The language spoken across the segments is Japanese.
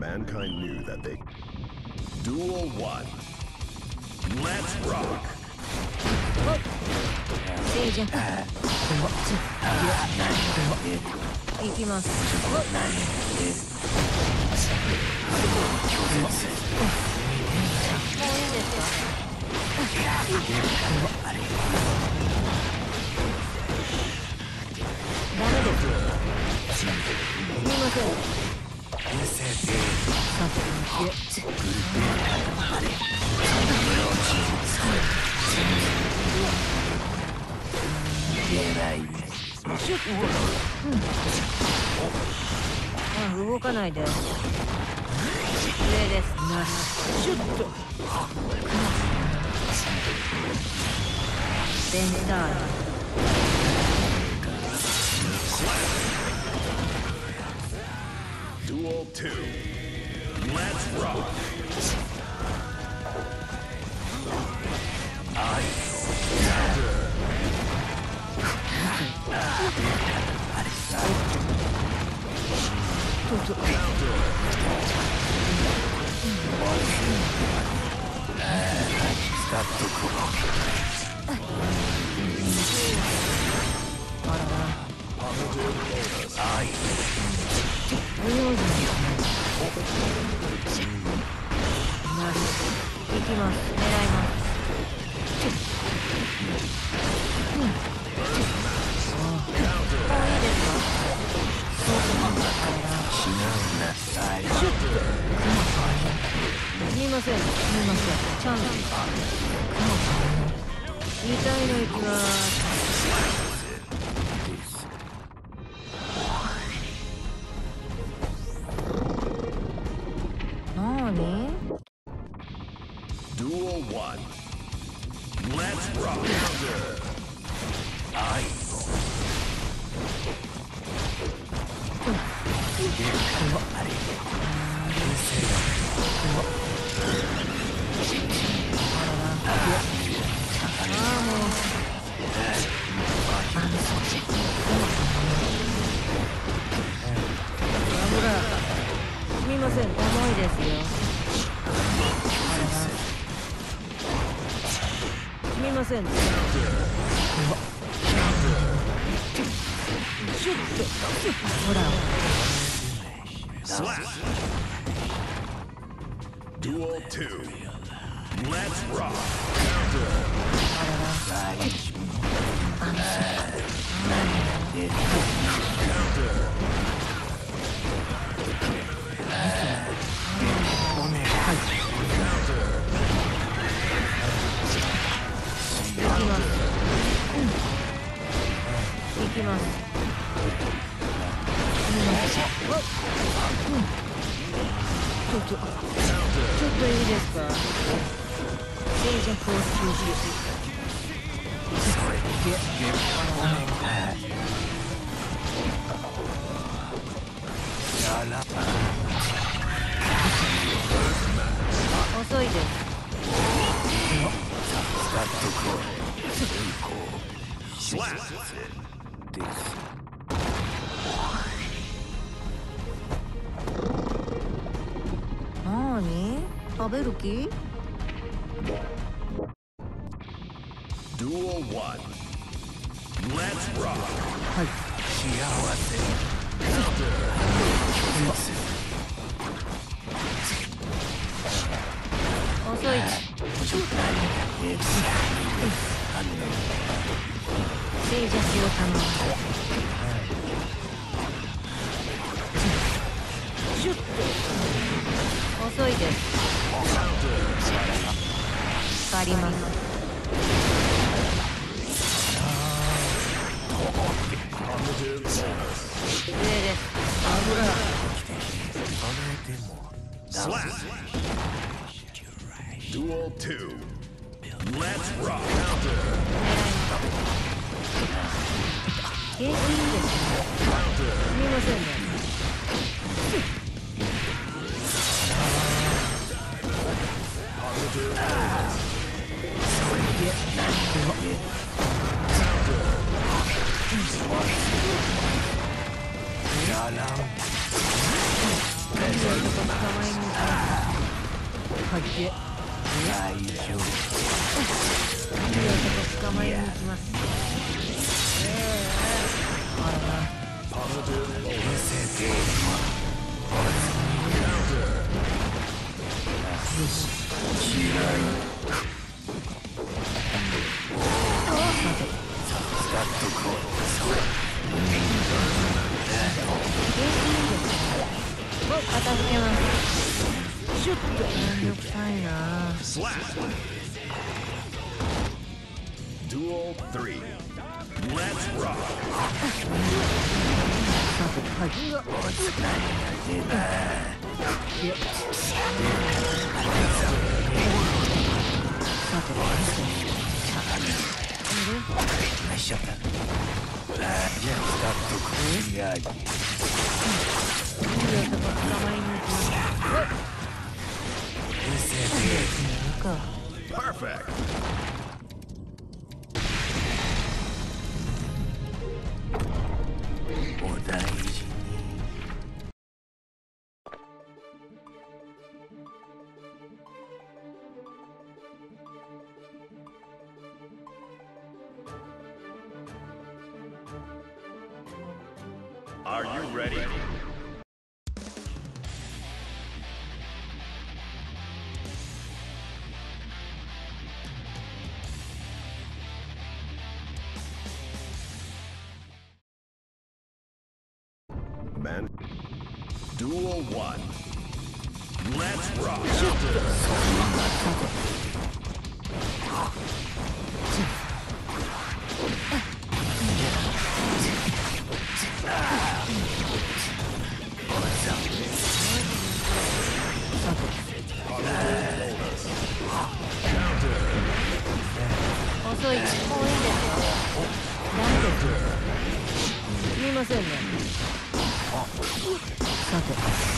mankind knew that they... Duel 1. Let's rock! 静寂。いきます。もういいですか？ダメです。すみません。動かないで。上です。シュッと。ベンター。 Duel 2. Let's rock! Duel 1. Let's rock! Duel 2. Let's rock. Duel 1. Let's rock. Duel 2. Let's rock. はっけ。大丈夫。いい男捕まえに行きます。あらな。見せて。よし。嫌い。スタッとこう。片付けます。シュッとめんどくさいな。 Duel 3. Let's rock. はい。お疲れだ。さて、ナイスショット。じゃあスタートこれやり。いい男捕まえに行きます。見せてやるか。 Perfect. Are you ready? Man. Duel 1. Let's rock. 遅い。もういいですよ。ダメですよ。言いませんね。さて。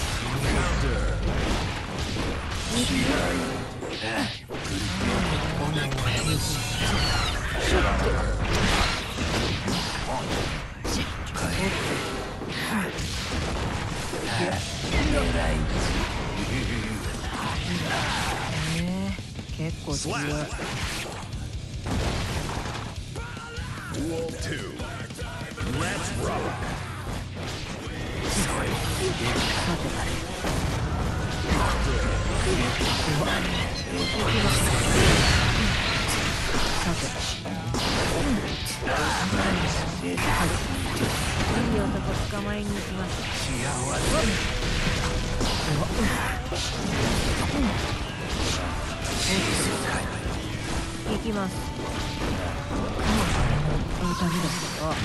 結構強い。 Duel 2. Let's rock. いい男捕まえに行きます。行きます。ダメですよ。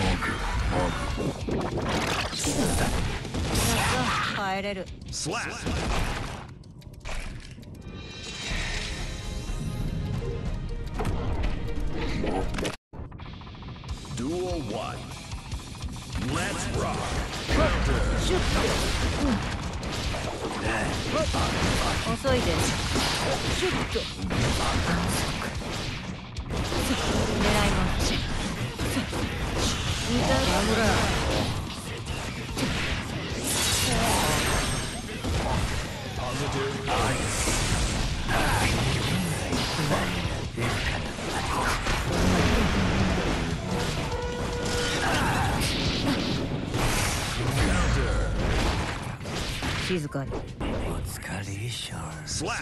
帰れる。 Slap. Duel 1. Let's rock. シュッと。遅いです。シュッと。狙います。いたほら。静かに。お疲れしょ。 Slap.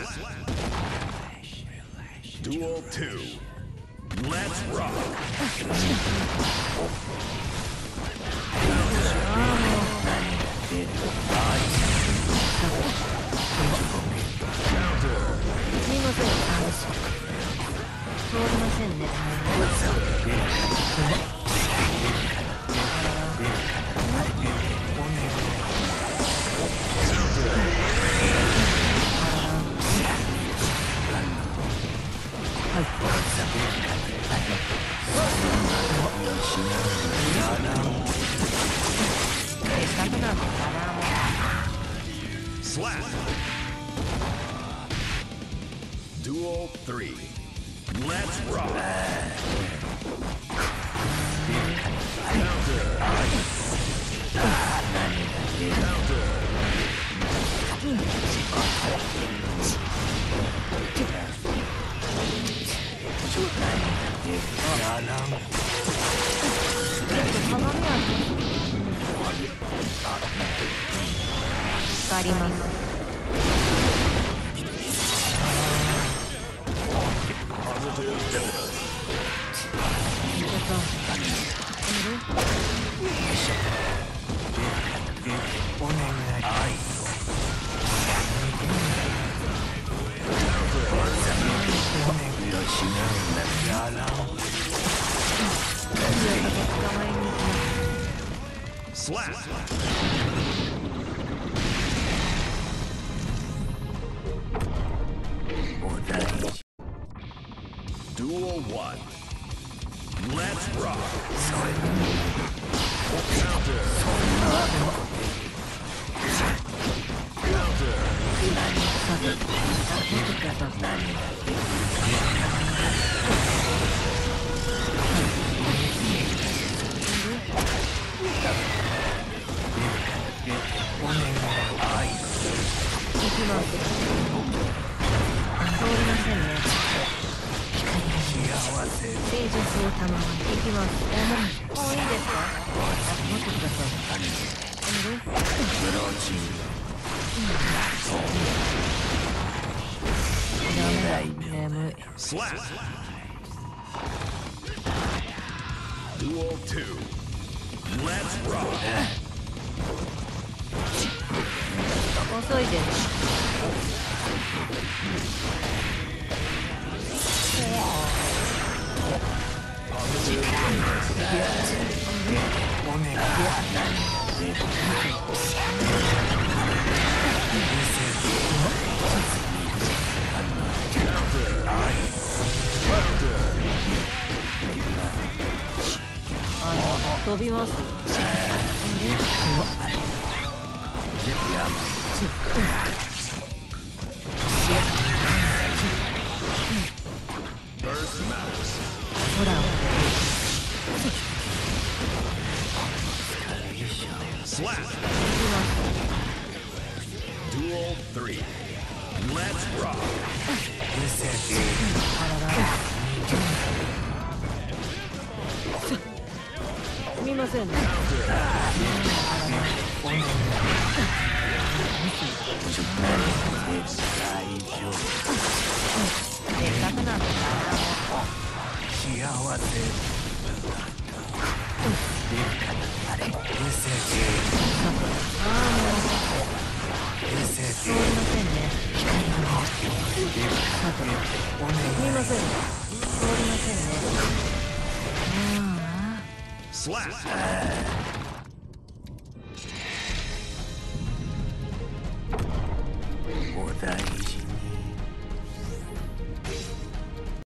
Duel 2. Let's rock. すみません。通りませんね。 Slap. Duel 3. Let's rock. Counter. 鏡ある。光ります。 Slap. Duel 1. Let's rock. Counter. Slap. Duel 2. Let's rock. 遅いです。飛びます。ほら。 Slap. Duel 3. Let's rock. すみませんね。せっかくなんだからすみませんね。通りませんね。 Slap. お大事に。